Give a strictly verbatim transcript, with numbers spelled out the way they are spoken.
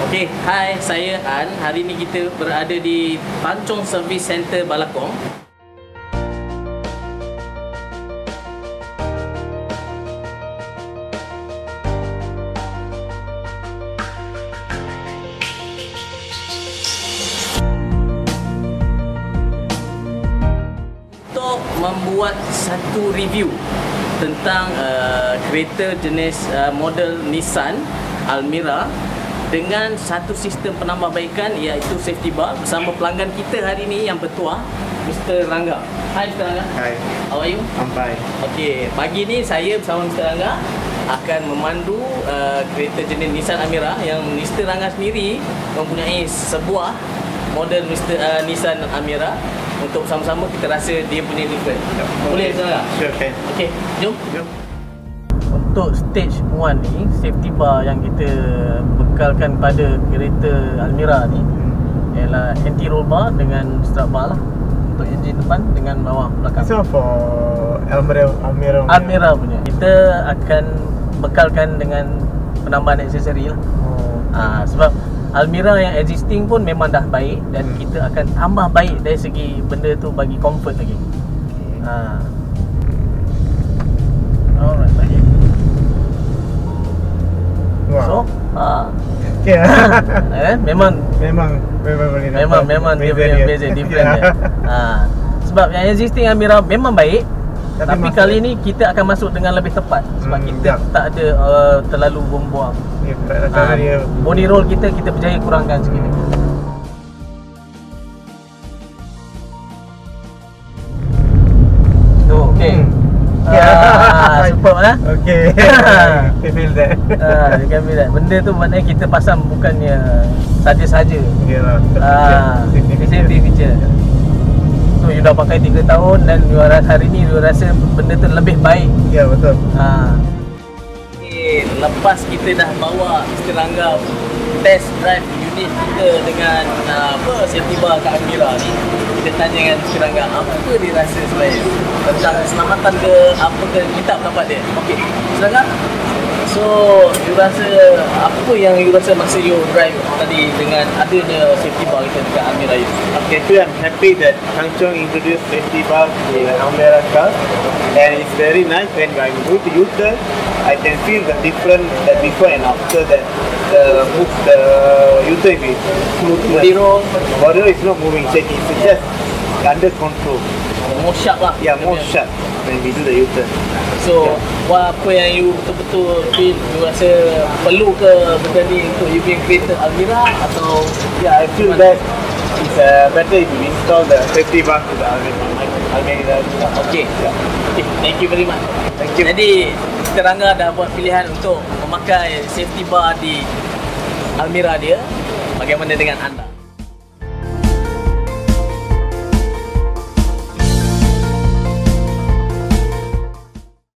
Okey, hai, saya An. Hari ini kita berada di Tanjung Service Center Balakong. Untuk membuat satu review tentang uh, kereta jenis uh, model Nissan Almera dengan satu sistem penambahbaikan iaitu safety bar bersama pelanggan kita hari ini yang bertuah, Mister Rangga. Hai Mister Rangga. Hai. How are you? I'm fine. Okey, pagi ni saya bersama Mister Rangga akan memandu uh, kereta jenis Nissan Almera yang Mister Rangga sendiri mempunyai sebuah model Mister uh, Nissan Almera untuk sama-sama kita rasa dia punya different. Boleh Mister Rangga? Sure, can. Okey, jom. Jom. Untuk stage one ni, safety bar yang kita bekalkan pada kereta Almera ni ialah anti-roll bar dengan strap bar lah untuk enjin depan dengan bawah belakang. So for Almera, Almera, Almera punya, kita akan bekalkan dengan penambahan aksesori lah. Oh. ha, Sebab Almera yang existing pun memang dah baik dan hmm. kita kita akan tambah baik dari segi benda tu bagi comfort lagi. Okay. ha. Alright, baik. Wow. So, ha. Okay. eh, memang memang memang boleh memang nampak memang dia punya beza different yeah. dia. Ha. Sebab yang existing Almera memang baik, tapi, tapi kali ni kita akan masuk dengan lebih tepat sebab Hmm, kita jap. tak ada uh, terlalu buang-buang. Ya, yeah, Ha, dia body roll kita kita berjaya kurangkan sikit. Tu okey. Hmm. Ah, superb eh. Okay. I feel that. Ah, you can feel that. Benda tu maknanya kita pasang bukannya saja-saja. Yalah. Ah, safety feature. So you dah pakai tiga tahun dan you rasa hari ni you rasa benda tu lebih baik. Ya, betul. Ah. Okay, lepas kita dah bawa Mister Rangga test drive unit kita dengan uh, apa safety bar kat Almera ni, kita tanya dengan Mister Rangga apa dia rasa sebenarnya tentang keselamatan ke apa ke, kita pendapat dia. Okey, Mister Rangga, so you rasa apa yang you rasa masa you drive tadi dengan adanya safety bar kita dekat Almera ini? Okay, so I'm happy that Tanjung introduced safety bar to the Almera car, and it's very nice when I go to U-turn. I can feel the difference that before and after that the move the U-turn is smoothness. Body roll, Body roll is not moving, shaking. It's just under control. more sharp lah. Yeah, more sharp when we do the U-turn. So, yeah. Apa yang you betul-betul feel, you rasa perlu ke benda ni untuk you punya kereta Almera atau Yeah, I feel that it's uh, better if you install the safety bar to the Almera. Almera. Okay. Yeah. Okay, thank you very much. Thank you. Jadi, Mister Rangga dah buat pilihan untuk memakai safety bar di Almera dia. Bagaimana dengan anda?